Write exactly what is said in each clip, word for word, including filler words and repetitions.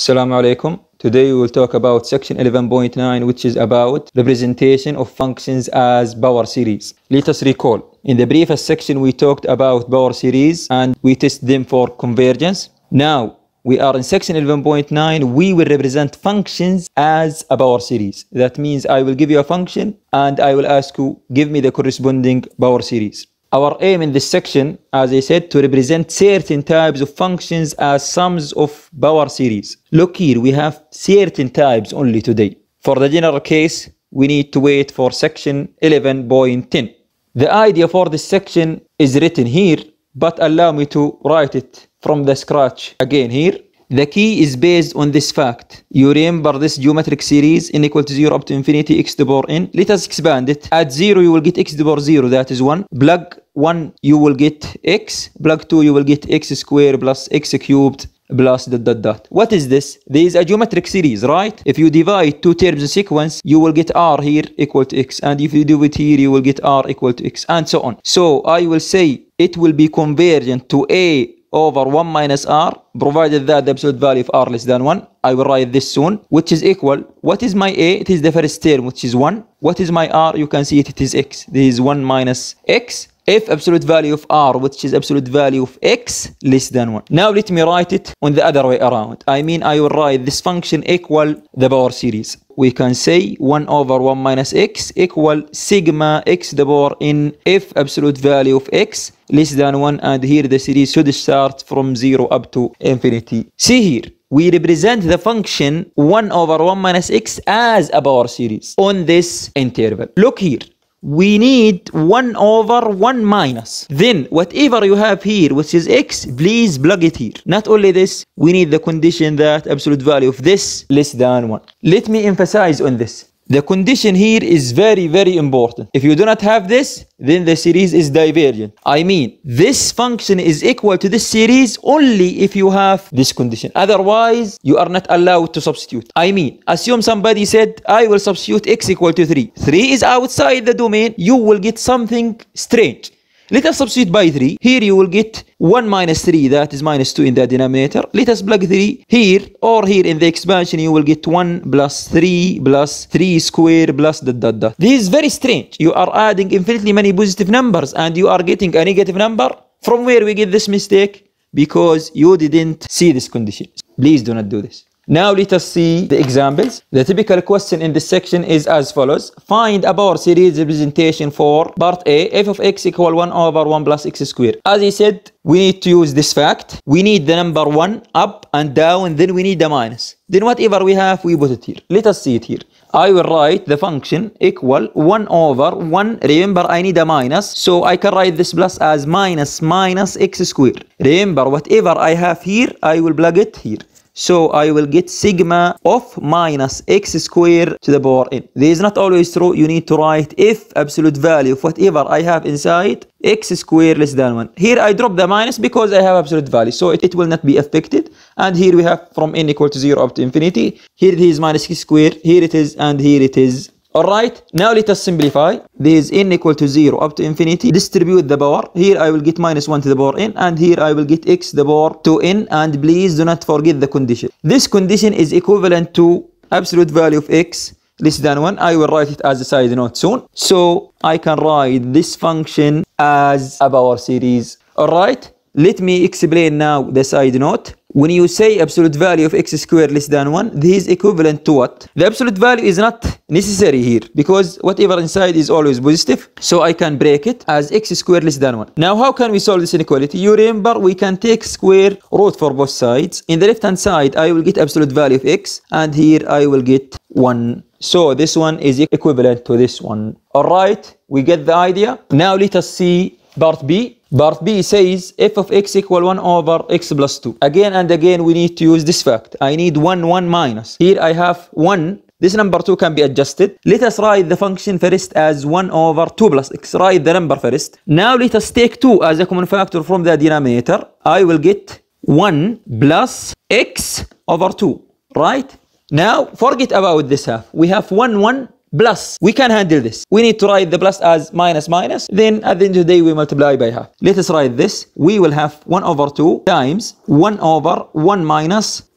Assalamu alaikum. Today we will talk about section eleven point nine, which is about representation of functions as power series. Let us recall. In the previous section we talked about power series and we test them for convergence. Now we are in section eleven point nine. We will represent functions as a power series. That means I will give you a function and I will ask you, give me the corresponding power series. Our aim in this section, as I said, to represent certain types of functions as sums of power series. Look here, we have certain types only today. For the general case, we need to wait for section eleven point ten. The idea for this section is written here, but allow me to write it from the scratch again here. The key is based on this fact. You remember this geometric series n equal to zero up to infinity x to the power n. Let us expand it. At zero you will get x to the power zero, that is one. Plug one you will get x. Plug two you will get x squared plus x cubed plus dot dot dot. What is this? There is a geometric series, right? If you divide two terms in sequence, you will get r here equal to x, and if you do it here, you will get r equal to x, and so on. So I will say it will be convergent to a over one minus r, provided that the absolute value of r less than one. I will write this soon, which is equal. What is my a? It is the first term, which is one. What is my r? You can see it, it is x. This is one minus x. If absolute value of r, which is absolute value of x, less than one. Now let me write it on the other way around. I mean, I will write this function equal the power series. We can say one over one minus x equal sigma x to the power n if absolute value of x less than one, and here the series should start from zero up to infinity. See here, we represent the function one over one minus x as a power series on this interval. Look here. We need one over one minus. Then whatever you have here, which is x, please plug it here. Not only this, we need the condition that absolute value of this less than one. Let me emphasize on this. The condition here is very, very important. If you do not have this, then the series is divergent. I mean, this function is equal to this series only if you have this condition. Otherwise, you are not allowed to substitute. I mean, assume somebody said, I will substitute x equal to three. three is outside the domain. You will get something strange. Let us substitute by three. Here you will get one minus three, that is minus two in the denominator. Let us plug three here, or here in the expansion you will get one plus three plus three squared plus dot dot dot. This is very strange. You are adding infinitely many positive numbers and you are getting a negative number. From where we get this mistake? Because you didn't see this condition. Please do not do this. Now let us see the examples. The typical question in this section is as follows. Find a power series representation for part A, f of x equal one over one plus x squared. As I said, we need to use this fact. We need the number one up and down, then we need the minus. Then whatever we have, we put it here. Let us see it here. I will write the function equal one over one. Remember, I need a minus, so I can write this plus as minus minus x squared. Remember, whatever I have here, I will plug it here. So I will get sigma of minus x squared to the power n. This is not always true. You need to write if absolute value of whatever I have inside x squared less than one. Here I drop the minus because I have absolute value, so it, it will not be affected. And here we have from n equal to zero up to infinity. Here it is minus x squared. Here it is, and here it is. Alright, now let us simplify. This is n equal to zero up to infinity. Distribute the power. Here I will get minus one to the power n, and here I will get x to the power to n, and please do not forget the condition. This condition is equivalent to absolute value of x less than one. I will write it as a side note soon. So I can write this function as a power series. Alright, let me explain now the side note. When you say absolute value of x squared less than one, this is equivalent to what? The absolute value is not necessary here because whatever inside is always positive. So I can break it as x squared less than one. Now how can we solve this inequality? You remember we can take square root for both sides. In the left hand side, I will get absolute value of x, and here I will get one. So this one is equivalent to this one. Alright, we get the idea. Now let us see part B. Part B says f of x equal one over x plus two. Again and again we need to use this fact. I need one, one minus. Here I have one. This number two can be adjusted. Let us write the function first as one over two plus x. Write the number first. Now let us take two as a common factor from the denominator. I will get one plus x over two. Right? Now forget about this half. We have one, one plus. We can handle this. We need to write the plus as minus minus. Then at the end of the day, we multiply by half. Let us write this. We will have one over two times one over one minus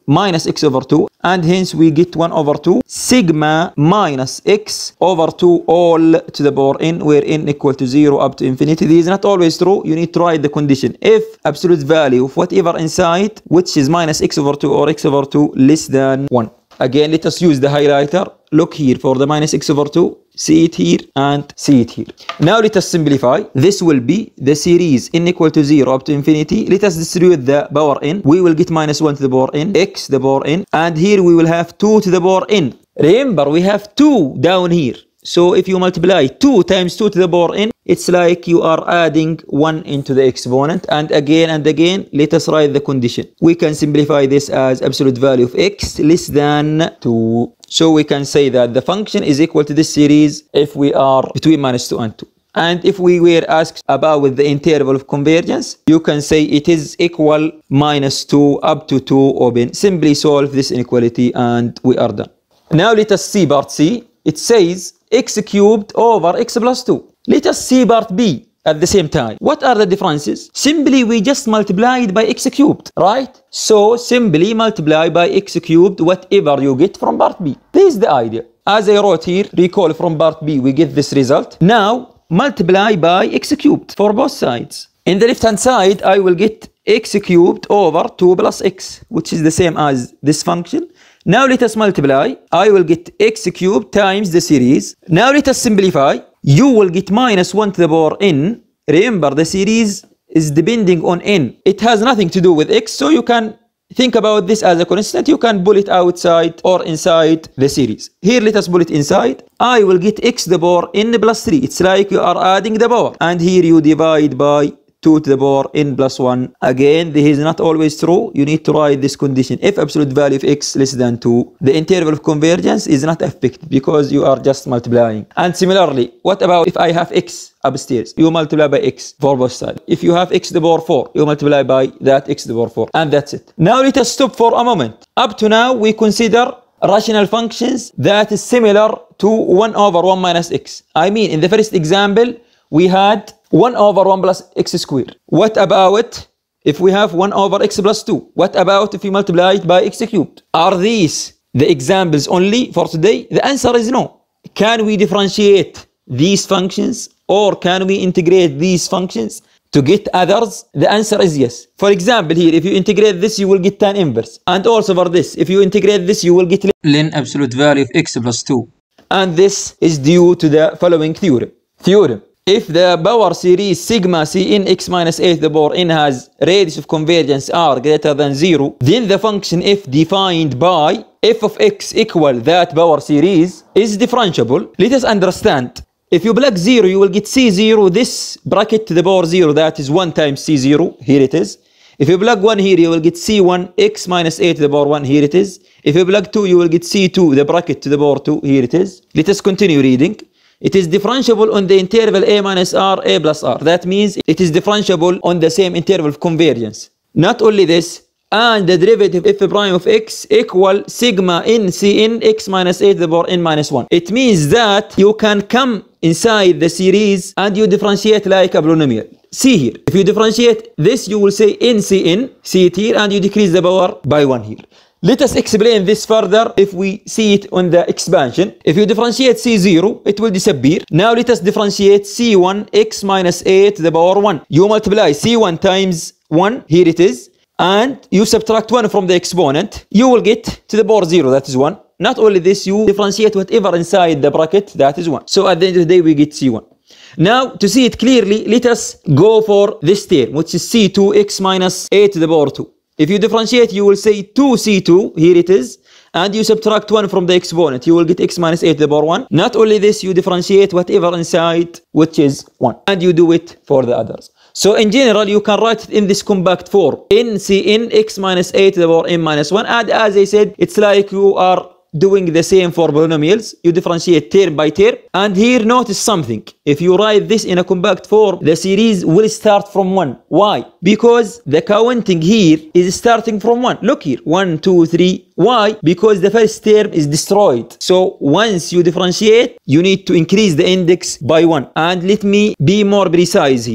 minus x over two, and hence we get one over two sigma minus x over two all to the power n, where n equal to zero up to infinity. This is not always true. You need to write the condition. If absolute value of whatever inside, which is minus x over two or x over two, less than one. Again, let us use the highlighter. Look here for the minus x over two. See it here and see it here. Now let us simplify. This will be the series n equal to zero up to infinity. Let us distribute the power n. We will get minus one to the power n, x to the power n, and here we will have two to the power n. Remember, we have two down here. So if you multiply two times two to the power n, it's like you are adding one into the exponent. And again and again, let us write the condition. We can simplify this as absolute value of x less than two. So we can say that the function is equal to this series if we are between minus two and two. And if we were asked about with the interval of convergence, you can say it is equal minus two up to two open. Simply solve this inequality and we are done. Now let us see part C. It says x cubed over x plus two. Let us see part B at the same time. What are the differences? Simply we just multiplied by x cubed, right? So simply multiply by x cubed whatever you get from part B. This is the idea. As I wrote here, recall from part B we get this result. Now multiply by x cubed for both sides. In the left hand side I will get x cubed over two plus x, which is the same as this function. Now let us multiply. I will get x cubed times the series. Now let us simplify. You will get minus one to the power n. Remember, the series is depending on n. It has nothing to do with x, so you can think about this as a constant. You can pull it outside or inside the series. Here, let us pull it inside. I will get x to the power n plus three. It's like you are adding the power. And here you divide by two to the power n plus one. Again, this is not always true. You need to write this condition. If absolute value of x less than two, the interval of convergence is not affected because you are just multiplying. And similarly, what about if I have x upstairs? You multiply by x for both sides. If you have x to the power four, you multiply by that x to the power four. And that's it. Now let us stop for a moment. Up to now, we consider rational functions that is similar to one over one minus x. I mean, in the first example, we had one over one plus x squared. What about if we have one over x plus two? What about if we multiply it by x cubed? Are these the examples only for today? The answer is no. Can we differentiate these functions or can we integrate these functions to get others? The answer is yes. For example, here, if you integrate this, you will get tan inverse. And also for this, if you integrate this, you will get ln absolute value of x plus two. And this is due to the following theorem. Theorem. If the power series sigma cn x minus a to the power n has radius of convergence r greater than zero, then the function f defined by f of x equal that power series is differentiable. Let us understand. If you plug zero, you will get c zero, this bracket to the power zero, that is one times c zero, here it is. If you plug one here, you will get c one x minus a to the power one, here it is. If you plug two, you will get c two, the bracket to the power two, here it is. Let us continue reading. It is differentiable on the interval a minus r, a plus r. That means it is differentiable on the same interval of convergence. Not only this, and the derivative f prime of x equal sigma n cn x minus a to the power n minus one. It means that you can come inside the series and you differentiate like a polynomial. See here, if you differentiate this, you will say n cn, see it here, and you decrease the power by one here. Let us explain this further if we see it on the expansion. If you differentiate c zero, it will disappear. Now let us differentiate c one x minus a to the power one. You multiply c one times one, here it is, and you subtract one from the exponent, you will get to the power zero, that is one. Not only this, you differentiate whatever inside the bracket, that is one. So at the end of the day, we get c one. Now, to see it clearly, let us go for this term, which is c two x minus a to the power two. If you differentiate, you will say two c two, here it is, and you subtract one from the exponent, you will get x minus a to the power one. Not only this, you differentiate whatever inside, which is one, and you do it for the others. So in general, you can write it in this compact form, n cn x minus a to the power n minus one, and as I said, it's like you are doing the same for polynomials. You differentiate term by term, and here notice something. If you write this in a compact form, the series will start from one. Why? Because the counting here is starting from one. Look here, one, two, three. Why? Because the first term is destroyed. So once you differentiate, you need to increase the index by one. And let me be more precise here.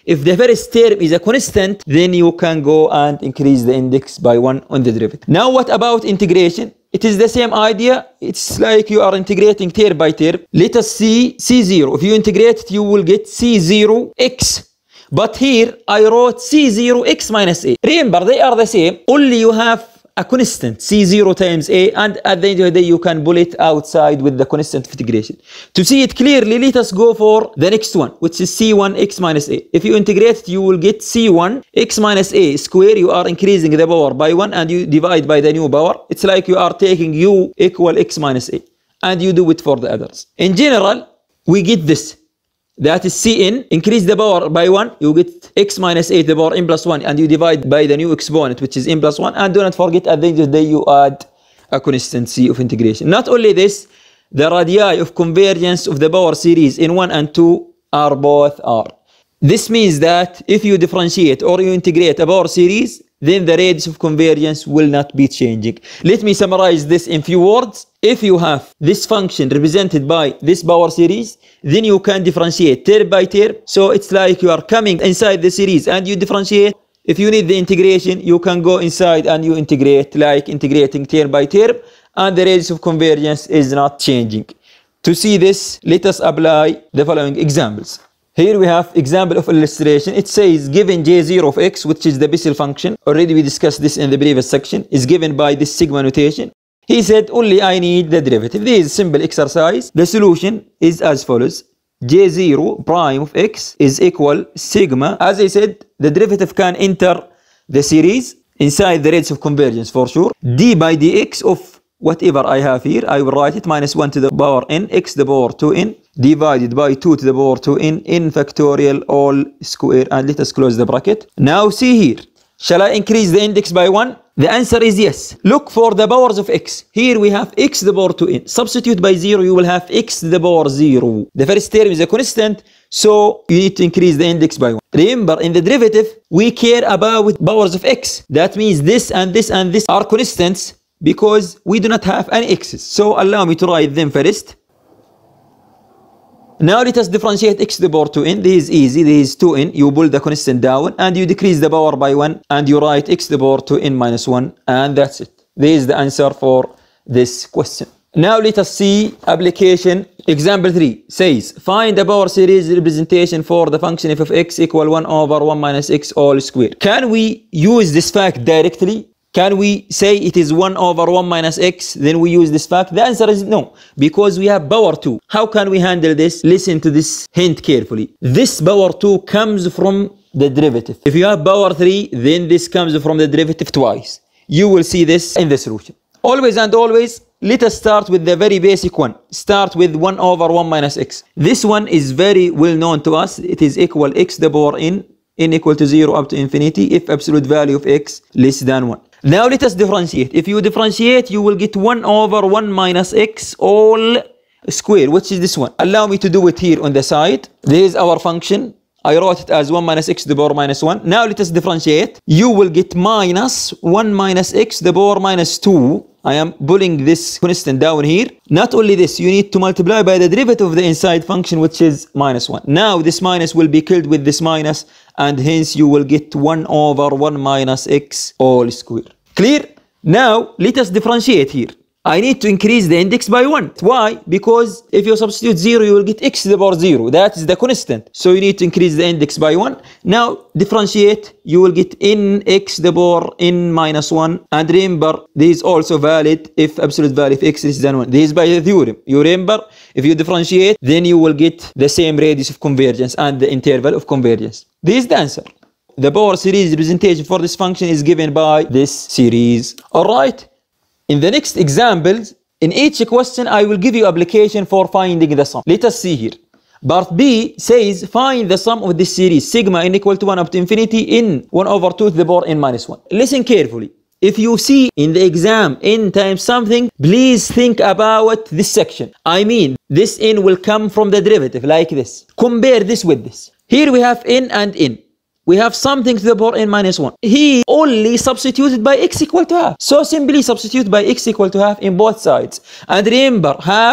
If the first term is a constant, then you can go and increase the index by one on the derivative. Now what about integration? It is the same idea. It's like you are integrating term by term. Let us see C zero. If you integrate it, you will get C zero x. But here I wrote C zero x minus a. Remember, they are the same. Only you have a constant C zero times a, and at the end of the day you can pull it outside with the constant of integration. To see it clearly, let us go for the next one, which is C one x minus a. If you integrate it, you will get C one x minus a square. You are increasing the power by one and you divide by the new power. It's like you are taking u equal x minus a, and you do it for the others. In general, we get this. That is Cn, increase the power by one, you get x minus a to the power n plus one, and you divide by the new exponent, which is n plus one, and do not forget at the end of the day you add a constant c of integration. Not only this, the radii of convergence of the power series in one and two are both r. This means that if you differentiate or you integrate a power series, then the radius of convergence will not be changing. Let me summarize this in few words. If you have this function represented by this power series, then you can differentiate term by term. So it's like you are coming inside the series and you differentiate. If you need the integration, you can go inside and you integrate, like integrating term by term, and the radius of convergence is not changing. To see this, let us apply the following examples. Here we have example of illustration. It says given j zero of x, which is the Bessel function. Already we discussed this in the previous section, is given by this sigma notation. He said only I need the derivative. This is simple exercise. The solution is as follows. j zero prime of x is equal sigma. As I said, the derivative can enter the series inside the radius of convergence for sure. D by dx of whatever I have here, I will write it minus one to the power n, x to the power two n, divided by two to the power two n, n factorial all square, and let us close the bracket. Now see here, shall I increase the index by one? The answer is yes. Look for the powers of x. Here we have x to the power two n. Substitute by zero, you will have x to the power zero. The first term is a constant, so you need to increase the index by one. Remember, in the derivative, we care about powers of x. That means this and this and this are constants, because we do not have any x's. So allow me to write them first. Now let us differentiate x to the power two n. This is easy. This is two n. You pull the constant down and you decrease the power by one, and you write x to the power two n minus one, and that's it. This is the answer for this question. Now let us see application. Example three says find the power series representation for the function f of x equal one over one minus x all squared. Can we use this fact directly? Can we say it is one over one minus x, then we use this fact? The answer is no, because we have power two. How can we handle this? Listen to this hint carefully. This power two comes from the derivative. If you have power three, then this comes from the derivative twice. You will see this in the solution. Always and always, let us start with the very basic one. Start with one over one minus x. This one is very well known to us. It is equal x to the power n, n equal to zero up to infinity, if absolute value of x less than one. Now let us differentiate. If you differentiate, you will get one over one minus x all square, which is this one. Allow me to do it here on the side. There is our function. I wrote it as one minus x to the power minus one. Now let us differentiate. You will get minus one minus x to the power minus two. I am pulling this constant down here. Not only this, you need to multiply by the derivative of the inside function, which is minus one. Now this minus will be killed with this minus, and hence you will get one over one minus x all square. Clear? Now let us differentiate here. I need to increase the index by one. Why? Because if you substitute zero, you will get x to the power zero. That is the constant. So you need to increase the index by one. Now differentiate, you will get n x to the power n minus one. And remember, this is also valid if absolute value of x is less than one. This is by the theorem. You remember, if you differentiate, then you will get the same radius of convergence and the interval of convergence. This is the answer. The power series representation for this function is given by this series. Alright? In the next examples, in each question, I will give you application for finding the sum. Let us see here. Part B says find the sum of this series, sigma n equal to one up to infinity in one over two to the power n minus one. Listen carefully. If you see in the exam n times something, please think about this section. I mean, this n will come from the derivative like this. Compare this with this. Here we have n and n. We have something to the power n minus one. He only substituted by x equal to half. So simply substitute by x equal to half in both sides. And remember, half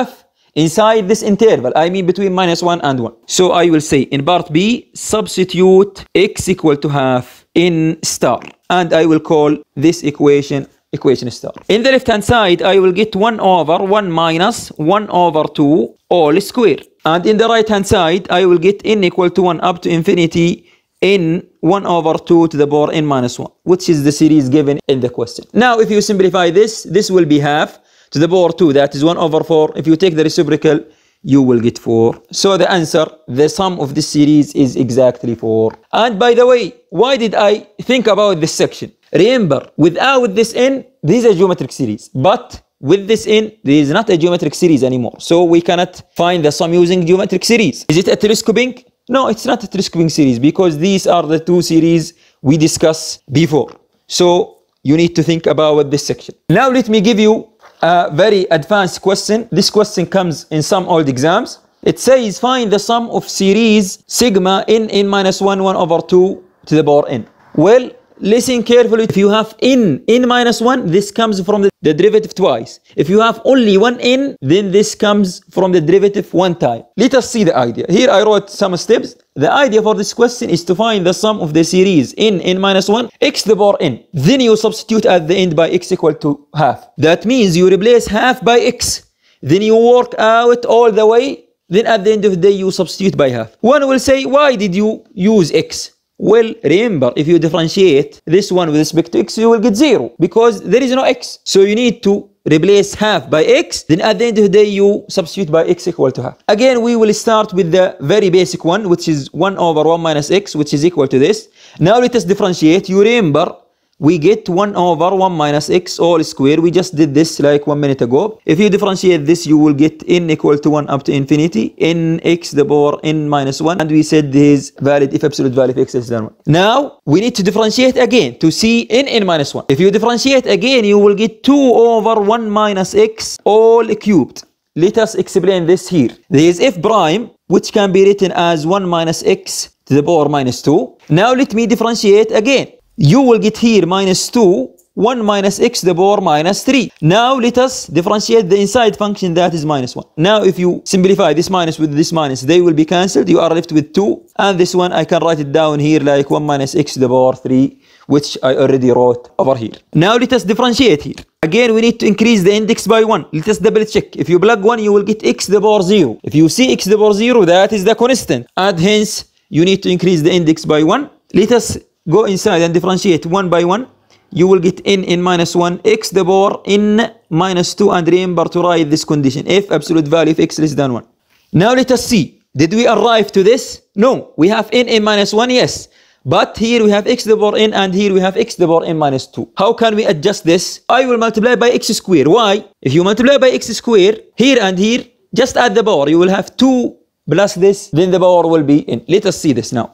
inside this interval, I mean between minus one and one. So I will say in part B, substitute x equal to half in star, and I will call this equation equation star. In the left hand side, I will get one over one minus one over two all square, and in the right hand side, I will get n equal to one up to infinity n one over two to the power n minus one, which is the series given in the question. Now if you simplify this, this will be half to the power two, that is one over four. If you take the reciprocal, you will get four. So the answer, the sum of this series is exactly four. And by the way, why did I think about this section? Remember, without this n, this is a geometric series, but with this n, there is not a geometric series anymore. So we cannot find the sum using geometric series. Is it a telescoping? No, it's not a telescoping series, because these are the two series we discussed before. So you need to think about this section. Now let me give you a very advanced question. This question comes in some old exams. It says find the sum of series sigma n n minus one, one over two to the power n. Well, listen carefully. If you have n, n minus one, this comes from the, the derivative twice. If you have only one n, then this comes from the derivative one time. Let us see the idea. Here I wrote some steps. The idea for this question is to find the sum of the series n, n minus one, x to the power n. Then you substitute at the end by x equal to half. That means you replace half by x. Then you work out all the way. Then at the end of the day, you substitute by half. One will say, why did you use x? Well, remember, if you differentiate this one with respect to x, you will get zero, because there is no x. So you need to replace half by x, then at the end of the day, you substitute by x equal to half. Again, we will start with the very basic one, which is one over one minus x, which is equal to this. Now let us differentiate. You remember, we get one over one minus x all square. We just did this like one minute ago. If you differentiate this, you will get n equal to one up to infinity, n x the power n minus one, and we said this is valid if absolute value of x is less than one. Now, we need to differentiate again to see n n minus one. If you differentiate again, you will get two over one minus x all cubed. Let us explain this here. There is f prime, which can be written as one minus x to the power minus two. Now let me differentiate again. You will get here minus two, one minus x to the power minus three. Now let us differentiate the inside function, that is minus one. Now if you simplify this minus with this minus, they will be cancelled. You are left with two. And this one, I can write it down here like one minus x to the power three, which I already wrote over here. Now let us differentiate here. Again, we need to increase the index by one. Let us double check. If you plug one, you will get x to the power zero. If you see x to the power zero, that is the constant. And hence, you need to increase the index by one. Let us go inside and differentiate one by one. You will get n n minus one, x to the power n minus two, and remember to write this condition, if absolute value of x less than one. Now let us see, did we arrive to this? No, we have n n minus one, yes. But here we have x to the power n, and here we have x to the power n minus two. How can we adjust this? I will multiply by x squared. Why? If you multiply by x squared, here and here, just add the power. You will have two plus this, then the power will be n. Let us see this now.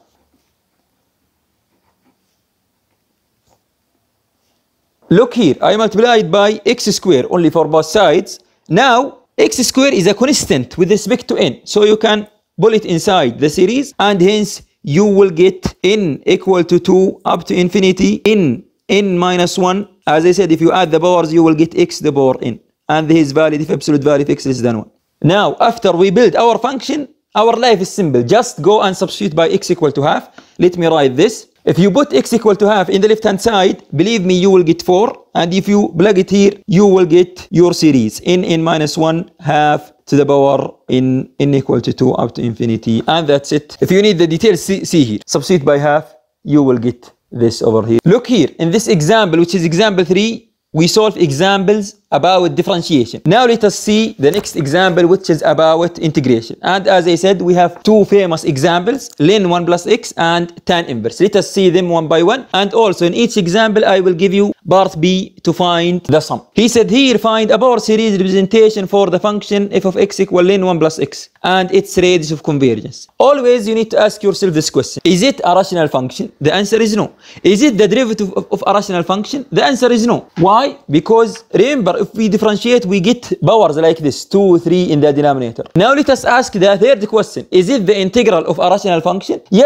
Look here, I multiplied by x squared only for both sides. Now, x squared is a constant with respect to n. So you can pull it inside the series, and hence you will get n equal to two up to infinity, n, n minus one. As I said, if you add the powers, you will get x to the power n. And this is valid if absolute value of x less than one. Now, after we build our function, our life is simple. Just go and substitute by x equal to half. Let me write this. If you put x equal to half in the left hand side, believe me, you will get four. And if you plug it here, you will get your series, n n minus one half to the power n n equal to two up to infinity. And that's it. If you need the details, see, see here. Substitute by half, you will get this over here. Look here, in this example, which is example three, we solve examples about differentiation. Now let us see the next example, which is about integration. And as I said, we have two famous examples, ln one plus x and tan inverse. Let us see them one by one. And also in each example, I will give you part B to find the sum. He said here, find a power series representation for the function f of x equal ln one plus x and its radius of convergence. Always you need to ask yourself this question. Is it a rational function? The answer is no. Is it the derivative of, of a rational function? The answer is no. Why? Because remember, if we differentiate, we get powers like this, two, three in the denominator. Now let us ask the third question. Is it the integral of a rational function? Yes.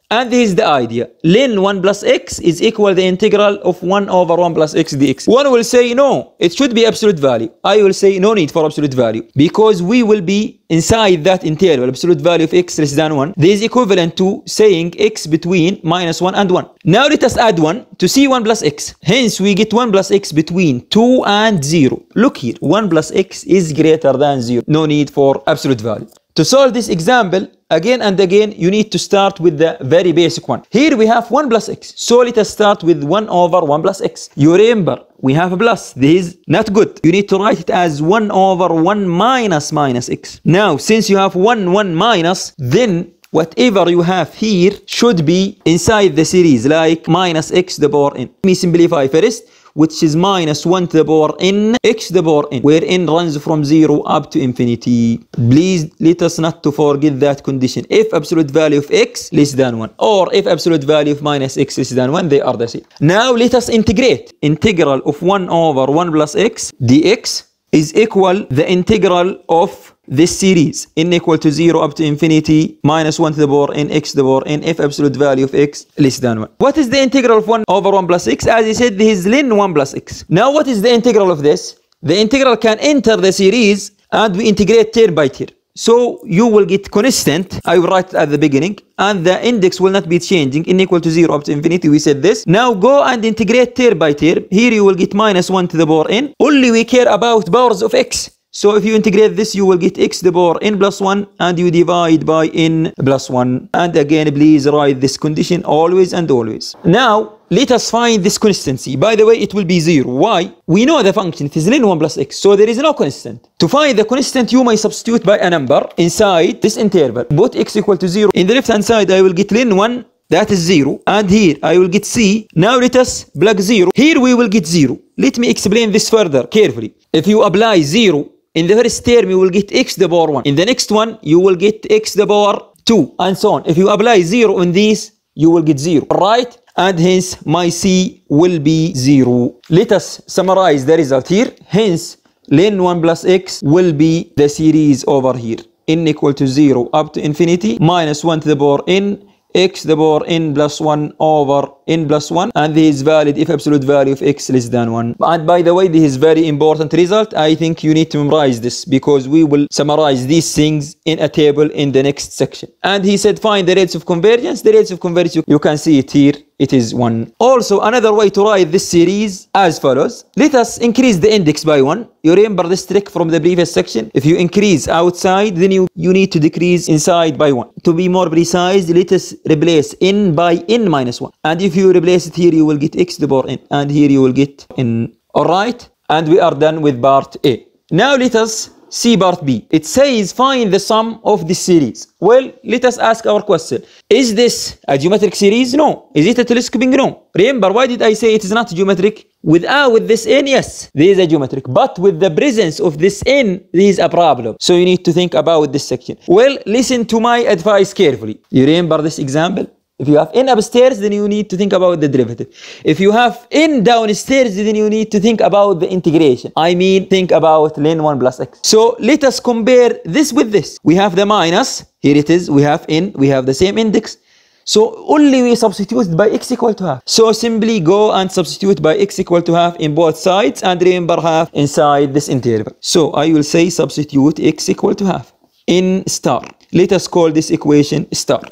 And this is the idea. Ln one plus x is equal the integral of one over one plus x dx. One will say no, it should be absolute value. I will say no need for absolute value, because we will be inside that interval, absolute value of x less than one. This is equivalent to saying x between minus one and one. Now let us add one to see one plus x. Hence we get one plus x between two and zero. Look here, one plus x is greater than zero. No need for absolute value. To solve this example, again and again, you need to start with the very basic one. Here we have one plus x. So let us start with one over one plus x. You remember, we have a plus. This is not good. You need to write it as one over one minus minus x. Now, since you have one, one minus, then whatever you have here should be inside the series, like minus x to the power n. Let me simplify first, which is minus one to the power n, x to the power n, where n runs from zero up to infinity. Please let us not to forget that condition. If absolute value of x less than one, or if absolute value of minus x less than one, they are the same. Now let us integrate. Integral of one over one plus x dx is equal the integral of this series, n equal to zero up to infinity, minus one to the power n, x to the power n, if absolute value of x less than one. What is the integral of one over one plus x? As I said, this is ln one plus x. Now what is the integral of this? The integral can enter the series and we integrate term by term. So you will get constant, I will write it at the beginning, and the index will not be changing, n equal to zero up to infinity, we said this. Now go and integrate term by term. Here you will get minus one to the power n. Only we care about powers of x. So if you integrate this, you will get x to the power n plus one, and you divide by n plus one. And again, please write this condition always and always. Now, let us find this constancy. By the way, it will be zero. Why? We know the function, it is ln one plus x, so there is no constant. To find the constant, you may substitute by a number inside this interval. Put x equal to zero. In the left hand side, I will get ln one, that is zero. And here, I will get c. Now let us plug zero. Here we will get zero. Let me explain this further carefully. If you apply zero, in the first term, you will get x to the power one. In the next one, you will get x to the power two, and so on. If you apply zero on these, you will get zero, right? And hence, my c will be zero. Let us summarize the result here. Hence, ln one plus x will be the series over here. N equal to zero up to infinity, minus one to the power n, x to the power n plus one over n plus one, and this is valid if absolute value of x less than one. And by the way, this is very important result. I think you need to memorize this, because we will summarize these things in a table in the next section. And he said find the rates of convergence. The rates of convergence, you can see it here, it is one. Also, another way to write this series as follows. Let us increase the index by one. You remember this trick from the previous section. If you increase outside, then you, you need to decrease inside by one. To be more precise, let us replace n by n minus one. And if you replace it here, you will get x to the power n. And here you will get n. Alright? And we are done with part A. Now let us see part B. It says find the sum of this series. Well, let us ask our question. Is this a geometric series? No. Is it a telescoping? No. Remember, why did I say it is not geometric? Without with this n, yes, there is a geometric. But with the presence of this n, there is a problem. So you need to think about this section. Well, listen to my advice carefully. You remember this example? If you have n upstairs, then you need to think about the derivative. If you have n downstairs, then you need to think about the integration. I mean, think about ln one plus x. So let us compare this with this. We have the minus. Here it is. We have n. We have the same index. So only we substitute by x equal to half. So simply go and substitute by x equal to half in both sides, and remember half inside this interval. So I will say substitute x equal to half in star. Let us call this equation star.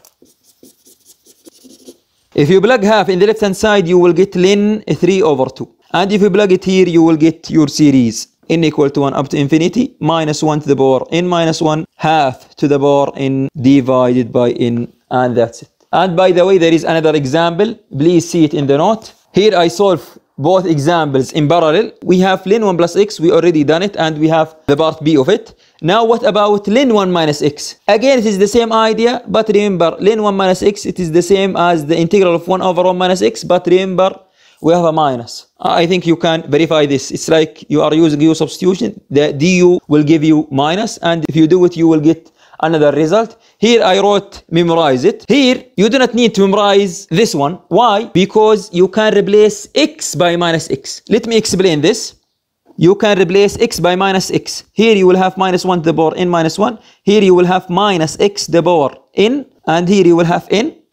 If you plug half in the left hand side, you will get ln three over two. And if you plug it here, you will get your series. N equal to one up to infinity, minus one to the power n minus one, half to the power n divided by n, and that's it. And by the way, there is another example. Please see it in the note. Here I solve both examples in parallel. We have ln one plus x, we already done it, and we have the part B of it. Now what about ln one minus x? Again, it is the same idea, but remember, ln one minus x, it is the same as the integral of one over one minus x, but remember, we have a minus. I think you can verify this. It's like you are using u substitution. The du will give you minus, and if you do it, you will get another result. Here I wrote memorize it. Here, you do not need to memorize this one. Why? Because you can replace x by minus x. Let me explain this. You can replace x by minus x. Here you will have minus one to the power n minus one. Here you will have minus x to the power n. And here you will have n.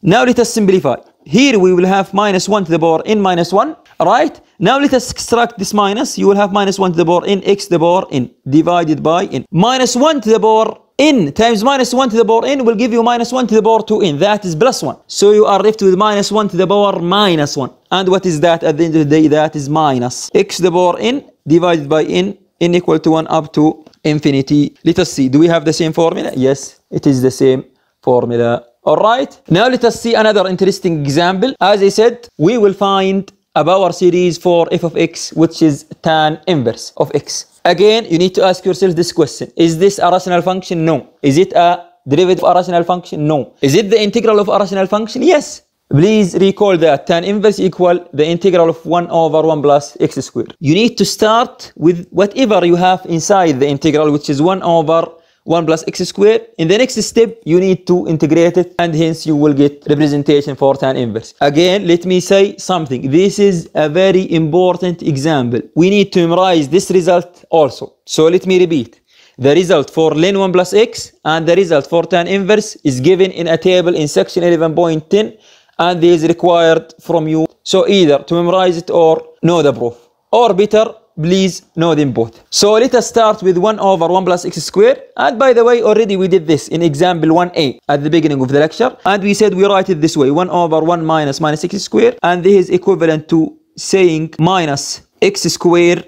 Now let us simplify. Here we will have minus one to the power n minus one, right? Now let us extract this minus. You will have minus one to the power n x to the power n divided by n. Minus one to the power n times minus one to the power n will give you minus one to the power two n. That is plus one. So you are left with minus one to the power minus one. And what is that at the end of the day? That is minus x to the power n divided by n, n equal to one up to infinity. Let us see. Do we have the same formula? Yes, it is the same formula. Alright. Now let us see another interesting example. As I said, we will find a power series for f of x, which is tan inverse of x. Again, you need to ask yourself this question. Is this a rational function? No. Is it a derivative of a rational function? No. Is it the integral of a rational function? Yes. Please recall that tan inverse equal the integral of one over one plus x squared. You need to start with whatever you have inside the integral, which is one over one plus x squared. In the next step, you need to integrate it, and hence you will get representation for tan inverse. Again, let me say something. This is a very important example. We need to memorize this result also. So let me repeat. The result for ln one plus x and the result for tan inverse is given in a table in section eleven point ten, and this is required from you. So either to memorize it or know the proof, or better, please know them both. So let us start with one over one plus x squared. And by the way, already we did this in example one A at the beginning of the lecture. And we said we write it this way, one over one minus minus x squared. And this is equivalent to saying minus x squared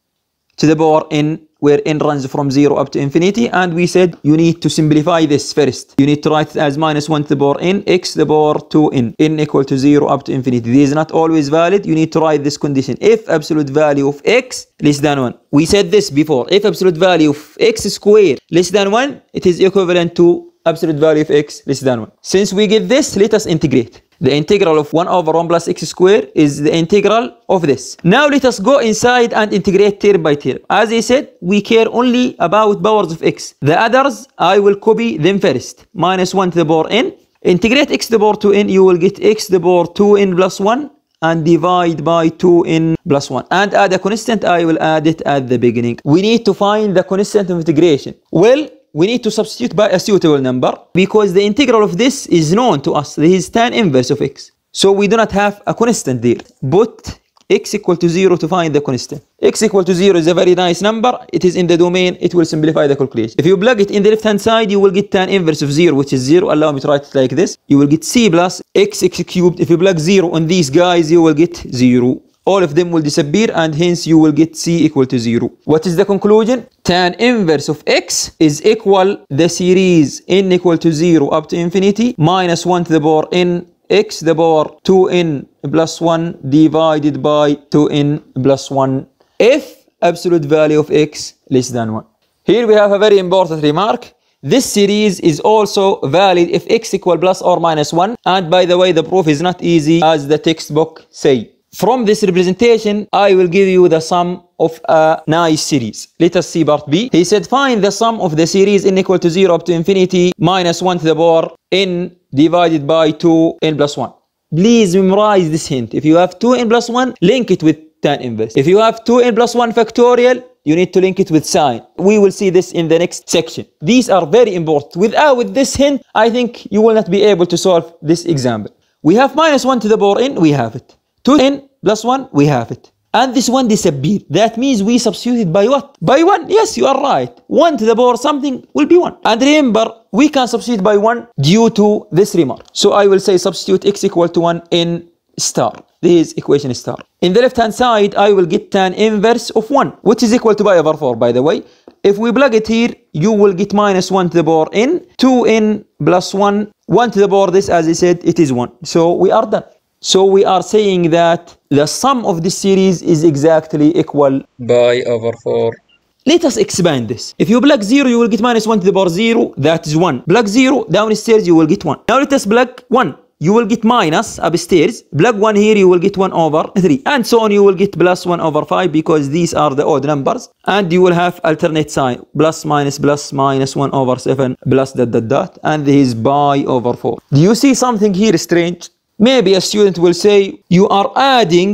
to the power n, where n runs from zero up to infinity. And we said you need to simplify this first. You need to write it as minus one to the power n, x to the power two n, n equal to zero up to infinity. This is not always valid. You need to write this condition. If absolute value of x less than one. We said this before. If absolute value of x squared less than one, it is equivalent to absolute value of x less than one. Since we get this, let us integrate. The integral of one over one plus x squared is the integral of this. Now let us go inside and integrate term by term. As I said, we care only about powers of x. The others, I will copy them first. Minus one to the power n. Integrate x to the power two n, you will get x to the power two n plus one, and divide by two n plus one. And add a constant, I will add it at the beginning. We need to find the constant of integration. Well, we need to substitute by a suitable number, because the integral of this is known to us. This is tan inverse of x. So we do not have a constant there. Put x equal to zero to find the constant. X equal to zero is a very nice number. It is in the domain. It will simplify the calculation. If you plug it in the left hand side, you will get tan inverse of zero, which is zero. Allow me to write it like this. You will get c plus x, x cubed. If you plug zero on these guys, you will get zero. All of them will disappear, and hence you will get c equal to zero. What is the conclusion? Tan inverse of x is equal the series n equal to zero up to infinity minus one to the power n x to the power two n plus one divided by two n plus one if absolute value of x less than one. Here we have a very important remark. This series is also valid if x equal plus or minus one. And by the way, the proof is not easy as the textbook say. From this representation, I will give you the sum of a nice series. Let us see part B. He said find the sum of the series n equal to zero up to infinity minus one to the power n divided by two n plus one. Please memorize this hint. If you have two n plus one, link it with tan inverse. If you have two n plus one factorial, you need to link it with sine. We will see this in the next section. These are very important. Without with this hint, I think you will not be able to solve this example. We have minus one to the power n, we have it. two n plus one, we have it. And this one disappeared. That means we substituted by what? By one. Yes, you are right. one to the power something will be one. And remember, we can substitute by one due to this remark. So I will say substitute x equal to one n star. This is equation star. In the left hand side, I will get tan inverse of one, which is equal to pi over four, by the way. If we plug it here, you will get minus one to the power n, two n plus one, one to the power this, as I said, it is one. So we are done. So we are saying that the sum of this series is exactly equal pi over four. Let us expand this. If you plug zero, you will get minus one to the power zero, that is one. Plug zero, downstairs, you will get one. Now let us plug one. You will get minus upstairs. Plug one here, you will get one over three. And so on, you will get plus one over five, because these are the odd numbers. And you will have alternate sign. Plus, minus, plus, minus one over seven, plus dot, dot, dot. And this is pi over four. Do you see something here strange? Maybe a student will say, you are adding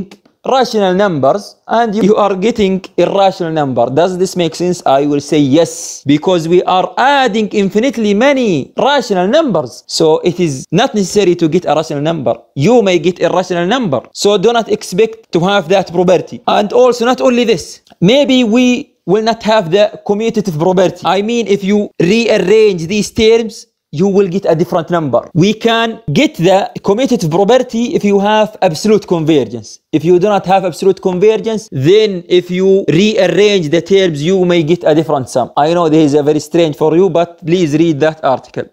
rational numbers and you are getting irrational number. Does this make sense? I will say yes, because we are adding infinitely many rational numbers. So it is not necessary to get a rational number. You may get a rational number. So do not expect to have that property. And also not only this, maybe we will not have the commutative property. I mean, if you rearrange these terms, you will get a different number. We can get the commutative property if you have absolute convergence. If you do not have absolute convergence, then if you rearrange the terms, you may get a different sum. I know this is a very strange for you, but please read that article.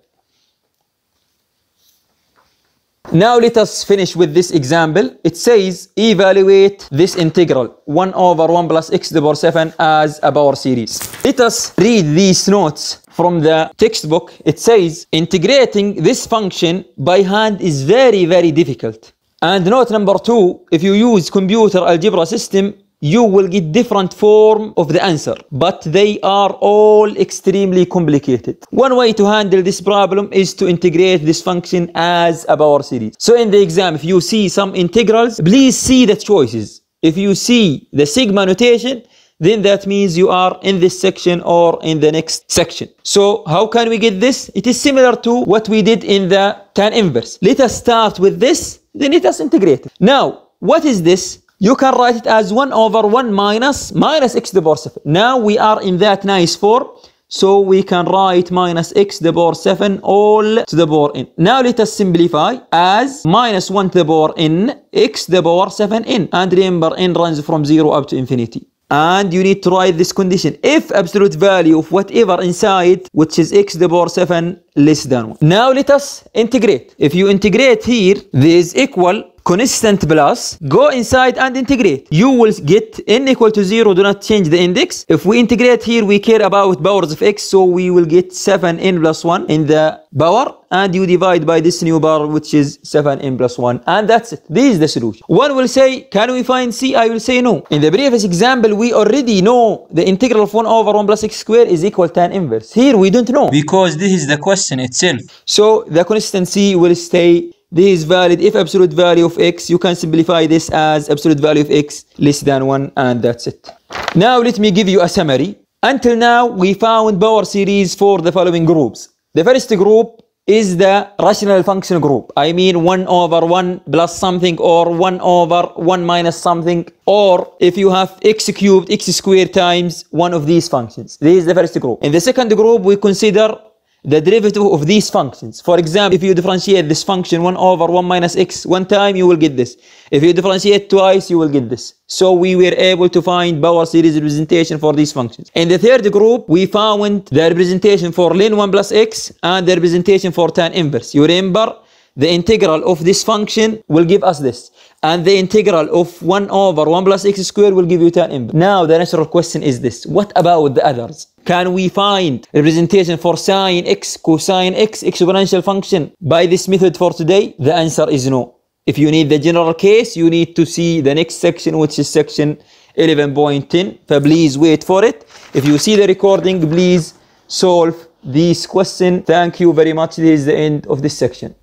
Now let us finish with this example. It says evaluate this integral one over one plus x to the power seven as a power series. Let us read these notes from the textbook. It says integrating this function by hand is very very difficult. And note number two, if you use computer algebra system, you will get different form of the answer, but they are all extremely complicated. One way to handle this problem is to integrate this function as a power series. So in the exam, if you see some integrals, please see the choices. If you see the sigma notation, then that means you are in this section or in the next section. So how can we get this? It is similar to what we did in the tan inverse. Let us start with this, then let us integrate it. Now, what is this? You can write it as one over one minus minus x to the power seven. Now we are in that nice form, so we can write minus x to the power seven all to the power n. Now let us simplify as minus one to the power n, x to the power seven n. And remember, n runs from zero up to infinity. And you need to write this condition if absolute value of whatever inside, which is x to the power seven less than one. Now let us integrate. If you integrate here, this is equal constant plus, go inside and integrate. You will get n equal to zero, do not change the index. If we integrate here, we care about powers of x, so we will get seven n plus one in the power, and you divide by this new power, which is seven n plus one, and that's it. This is the solution. One will say, can we find c? I will say no. In the previous example, we already know the integral of one over one plus x squared is equal to tan inverse. Here we don't know, because this is the question itself. So the constant c will stay. This is valid if absolute value of x. You can simplify this as absolute value of x less than one, and that's it. Now let me give you a summary. Until now, we found power series for the following groups. The first group is the rational function group. I mean one over one plus something, or one over one minus something, or if you have x cubed, x squared times one of these functions. This is the first group. In the second group, we consider the derivative of these functions. For example, if you differentiate this function one over one minus x one time, you will get this. If you differentiate twice, you will get this. So we were able to find power series representation for these functions. In the third group, we found the representation for ln one plus x and the representation for tan inverse. You remember, the integral of this function will give us this, and the integral of one over one plus x squared will give you tan inverse. Now the natural question is this: what about the others? Can we find representation for sine x, cosine x, exponential function by this method for today? The answer is no. If you need the general case, you need to see the next section, which is section eleven point ten. So please wait for it. If you see the recording, please solve this question. Thank you very much. This is the end of this section.